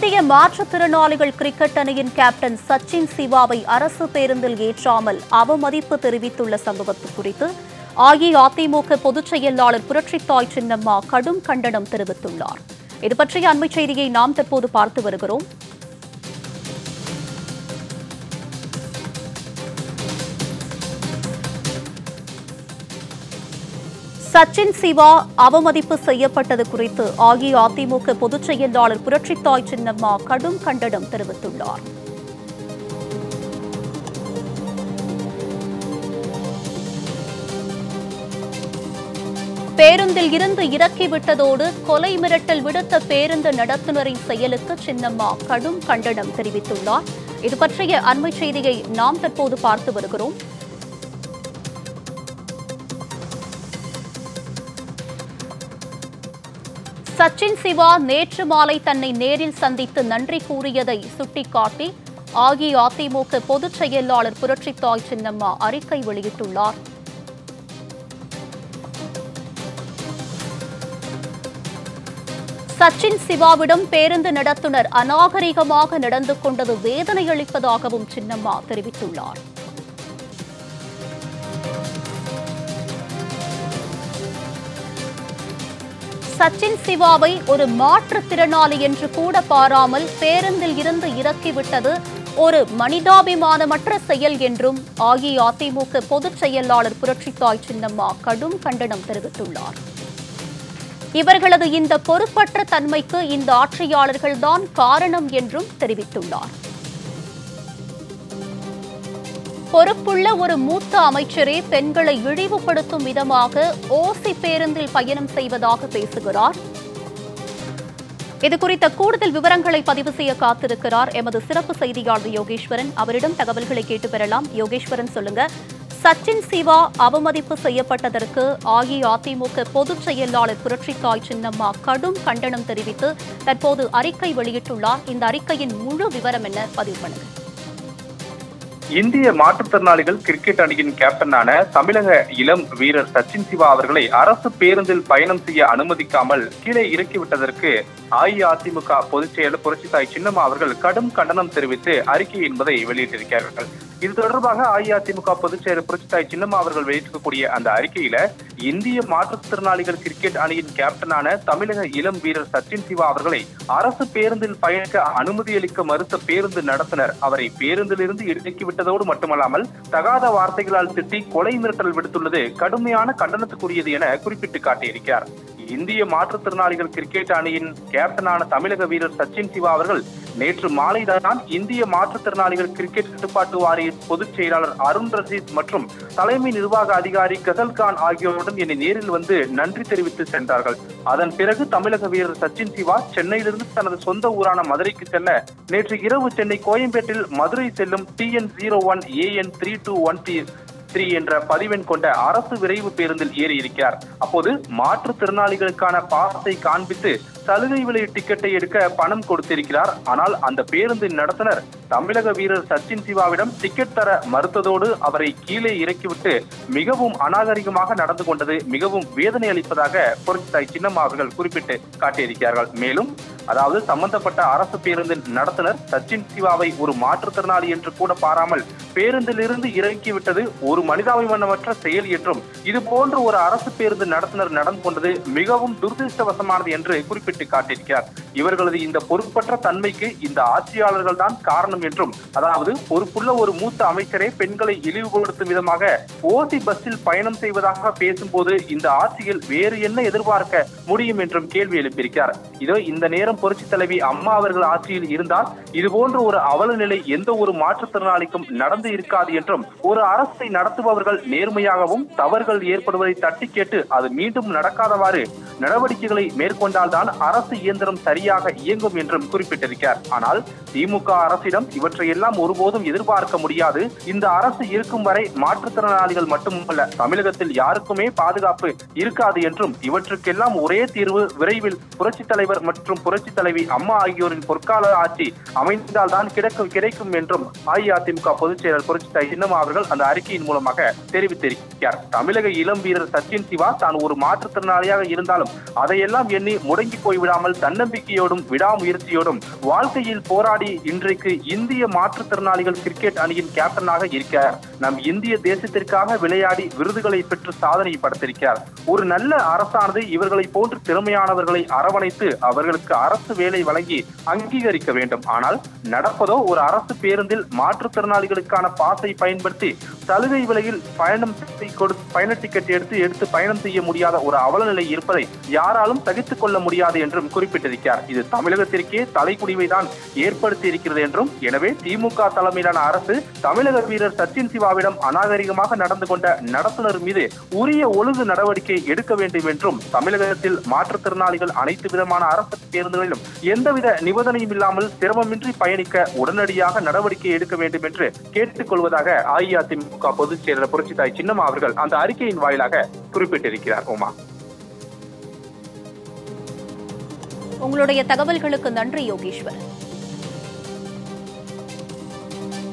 இந்திய மாற்றுத்திறனாளிகள் கிரிக்கெட் அணியின் கேப்டன் சச்சின் சிவாவை அரசு பேருந்தில் ஏற்றாமல் அவமதிப்பு தெரிவித்துள்ள சம்பவத்து குறித்து அஇஅதிமுக பொதுச் செயலாளர் புரட்சித்தாய் சின்னம்மா கடும் கண்டனம் தெரிவித்துள்ளார். இது பற்றிய அண்மை செய்தியை நாம் தற்போது பார்த்து வருகிறோம். சச்சின் சிவா அவமதிப்பு செய்யப்பட்டது குறித்து அஇஅதிமுக பொதுச் செயலாளர் புரட்சித்தாய் சின்னம்மா கடும் கண்டனம் தெரிவித்துள்ளார். பேருந்தில் இருந்து இறக்கிவிட்டதோடு கொலை மிரட்டல் விடுத்த பேருந்து நடத்துனரின் செயலுக்கு சின்னம்மா கடும் கண்டனம் தெரிவித்துள்ளார். இது பற்றிய அண்மை செய்தியை நாம் தற்போது பார்த்து வருகிறோம். சச்சின் சிவா நேற்று மாலை தன்னை நேரில் சந்தித்து நன்றி கூறியதை சுட்டிக்காட்டி அஇஅதிமுக பொதுச் செயலாளர் புரட்சித்தாய் சின்னம்மா அறிக்கை வெளியிட்டுள்ளார். சச்சின் சிவாவிடம் பேருந்து நடத்துனர் அநாகரிகமாக நடந்து கொண்டது வேதனை அளிப்பதாகவும் சின்னம்மா தெரிவித்துள்ளார். சச்சின் சிவாவை ஒரு மாற்றுத்திறனாளி என்று கூட பாராமல் பேருந்தில் இருந்து இறக்கிவிட்டது ஒரு மனிதாபிமானமற்ற செயல் என்றும் அஇஅதிமுக பொதுச் செயலாளர் புரட்சித்தாய் சின்னம்மா கடும் கண்டனம் தெரிவித்துள்ளார். இவர்களது இந்த பொறுப்பற்ற தன்மைக்கு இந்த ஆட்சியாளர்கள்தான் காரணம் என்றும் தெரிவித்துள்ளார். பொறுப்புள்ள ஒரு மூத்த அமைச்சரே பெண்களை இழிவுபடுத்தும் விதமாக ஓசி பேருந்தில் பயணம் செய்வதாக பேசுகிறார். இதுகுறித்த கூடுதல் விவரங்களை பதிவு செய்ய காத்திருக்கிறார் எமது சிறப்பு செய்தியாளர் யோகேஸ்வரன். அவரிடம் தகவல்களை கேட்டு பெறலாம். யோகேஸ்வரன், சொல்லுங்க. சச்சின் சிவா அவமதிப்பு செய்யப்பட்டதற்கு அஇஅதிமுக பொதுச் செயலாளர் புரட்சித்தாய் சின்னம்மா கடும் கண்டனம் தெரிவித்து தற்போது அறிக்கை வெளியிட்டுள்ளார். இந்த அறிக்கையின் முழு விவரம் என்ன? பதிவு பண்ணுங்க. இந்திய மாற்றுத்திறனாளிகள் கிரிக்கெட் அணியின் கேப்டனான தமிழக இளம் வீரர் சச்சின் சிவா அவர்களை அரசு பேருந்தில் பயணம் செய்ய அனுமதிக்காமல் கீழே இறக்கிவிட்டதற்கு அஇஅதிமுக பொதுச் செயலர் புரட்சித்தாய் சின்னம்மா அவர்கள் கடும் கண்டனம் தெரிவித்து அறிக்கை என்பதை வெளியிட்டிருக்கிறார்கள். இது தொடர்பாக அஇஅதிமுக பொதுச் செயலர் புரட்சித்தாய் சின்னம்மா அவர்கள் வெளியிட்டிருக்கக்கூடிய அந்த அறிக்கையில இந்திய மாற்றுத்திறனாளிகள் கிரிக்கெட் அணியின் கேப்டனான தமிழக இளம் வீரர் சச்சின் சிவா அவர்களை அரசு பேருந்தில் பயணிக்க அனுமதியளிக்க மறுத்த பேருந்து நடத்துனர் அவரை பேருந்திலிருந்து இறக்கிவிட்டதோடு மட்டுமல்லாமல் தகாத வார்த்தைகளால் திட்டி கொலை மிரட்டல் விடுத்துள்ளது கடுமையான கண்டனத்துக்குரியது என குறிப்பிட்டு காட்டியிருக்கிறார். இந்திய மாற்றுத்திறனாளிகள் கிரிக்கெட் அணியின் கேப்டனான தமிழக வீரர் சச்சின் சிவா அவர்கள் நேற்று மாலைதான் இந்திய மாற்றுத்திறனாளிகள் கிரிக்கெட் கட்டுப்பாட்டு வாரிய பொதுச் செயலாளர் அருண் ரஷீத் மற்றும் தலைமை நிர்வாக அதிகாரி கசல்கான் ஆகியோருடன் என்னை நேரில் வந்து நன்றி தெரிவித்து சென்றார்கள். அதன் பிறகு தமிழக வீரர் சச்சின் சிவா சென்னையிலிருந்து தனது சொந்த ஊரான மதுரைக்கு செல்ல நேற்று இரவு சென்னை கோயம்பேட்டில் மதுரை செல்லும் TN01AN3213 என்ற பதிவெண் கொண்ட அரசு விரைவு பேருந்தில் ஏறி இருக்கிறார். அப்போது மாற்றுத்திறனாளிகளுக்கான பாஸை காண்பித்து சலுகை விலை டிக்கெட்டை எடுக்க பணம் கொடுத்திருக்கிறார். ஆனால் அந்த பேருந்தின் நடத்துனர் தமிழக வீரர் சச்சின் சிவாவிடம் டிக்கெட் தர மறுத்ததோடு அவரை கீழே இறக்கிவிட்டு மிகவும் அநாகரிகமாக நடந்து கொண்டது மிகவும் வேதனை அளிப்பதாக புரட்சித்தாய் சின்னம்மா அவர்கள் குறிப்பிட்டு காட்டியிருக்கிறார்கள். மேலும் அதாவது சம்பந்தப்பட்ட அரசு பேருந்தின் நடத்துனர் சச்சின் சிவாவை ஒரு மாற்றுத்திறனாளி என்று கூட பாராமல் பேருந்தில் இருந்து இறக்கிவிட்டது ஒரு மனிதாபிமானமற்ற செயல் என்றும் இது போன்ற ஒரு அரசு பேருந்து நடத்துனர் நடந்து கொண்டது மிகவும் துரதிருஷ்டவசமானது என்று குறிப்பிட்டு காட்டியிருக்கிறார். இவர்களது இந்த பொறுப்பற்ற தன்மைக்கு இந்த ஆட்சியாளர்கள் தான் காரணம் என்றும் அதாவது பொறுப்புள்ள ஒரு மூத்த அமைச்சரே பெண்களை இழிவுபடுத்தும் விதமாக ஓசி பஸ்ஸில் பயணம் செய்வதாக பேசும்போது இந்த ஆட்சியில் வேறு என்ன எதிர்பார்க்க முடியும் என்றும் கேள்வி எழுப்பியிருக்கிறார். இதோ இந்த நேரம் புரட்சி தலைவி அம்மா அவர்கள் ஆட்சியில் இருந்தால் இதுபோன்ற ஒரு அவல நிலை எந்த ஒரு மாற்றுத்திறனாளிக்கும் நடந்து இருக்காது என்றும் ஒரு அரசை நடத்துபவர்கள் நேர்மையாகவும் தவறுகள் ஏற்படுவதை தட்டி கேட்டு அது மீண்டும் நடக்காதவாறு நடவடிக்கைகளை மேற்கொண்டால்தான் அரசு இயந்திரம் சரியாக இயங்கும் என்றும் குறிப்பிட்டிருக்கிறார். ஆனால் திமுக அரசிடம் இவற்றையெல்லாம் ஒருபோதும் எதிர்பார்க்க முடியாது. இந்த அரசு இருக்கும் வரை மாற்றுத்திறனாளிகள் மட்டுமல்ல தமிழகத்தில் யாருக்குமே பாதுகாப்பு இருக்காது என்றும் இவற்றுக்கெல்லாம் ஒரே தீர்வு விரைவில் புரட்சித் தலைவர் மற்றும் புரட்சி புரட்சி தலைவி அம்மா ஆகியோரின் பொற்கால ஆட்சி அமைந்தால்தான் கிடைக்கும் என்றும் அஇஅதிமுக பொதுச் செயலர் புரட்சி தலைவி சின்னம்மா அவர்கள் அந்த அறிக்கையின் மூலமாக தெரிவித்திருக்கிறார். தமிழக இளம் வீரர் சச்சின் சிவா தான் ஒரு மாற்றுத்திறனாளியாக இருந்தாலும் அதையெல்லாம் எண்ணி முடங்கி போய்விடாமல் தன்னம்பிக்கையோடும் விடாமுயற்சியோடும் வாழ்க்கையில் போராடி இன்றைக்கு இந்திய மாற்றுத்திறனாளிகள் கிரிக்கெட் அணியின் கேப்டனாக இருக்கிறார். நம் இந்திய தேசத்திற்காக விளையாடி விருதுகளை பெற்று சாதனை படைத்திருக்கிறார். ஒரு நல்ல அரசானது இவர்களை போன்று திறமையானவர்களை அரவணைத்து அவர்களுக்கு அரசு வேலை வழங்கி அங்கீகரிக்க வேண்டும். ஆனால் நடப்பதோ ஒரு அரசு பேருந்தில் மாற்றுத்திறனாளிகளுக்கான பாஸை பயன்படுத்தி சலுகை விலையில் பயண டிக்கெட் எடுத்து பயணம் செய்ய முடியாத ஒரு அவலநிலை இருப்பதை யாராலும் சகித்துக் கொள்ள முடியாது என்றும் குறிப்பிட்டிருக்கிறார். இது தமிழகத்திற்கே தலைக்குடிவை தான் ஏற்படுத்தி இருக்கிறது என்றும், எனவே திமுக தலைமையிலான அரசு தமிழக வீரர் சச்சின் சிவாவிடம் அநாகரிகமாக நடந்து கொண்ட நடத்துனர் மீது உரிய ஒழுங்கு நடவடிக்கை எடுக்க வேண்டும் என்றும், தமிழகத்தில் மாற்றுத்திறனாளிகள் அனைத்து விதமான அரசு பேருந்துகளிலும் எந்தவித நிபந்தனையும் இல்லாமல் சிரமமின்றி பயணிக்க உடனடியாக நடவடிக்கை எடுக்க வேண்டும் என்று கேட்டுக் கொள்வதாக அஇஅதிமுக பொதுச் செயலர் புரட்சி தலைவி சின்னம்மா அவர்கள் அந்த அறிக்கையின் வாயிலாக குறிப்பிட்டிருக்கிறார். உமா, உங்களுடைய தகவல்களுக்கு நன்றி யோகேஸ்வரன்.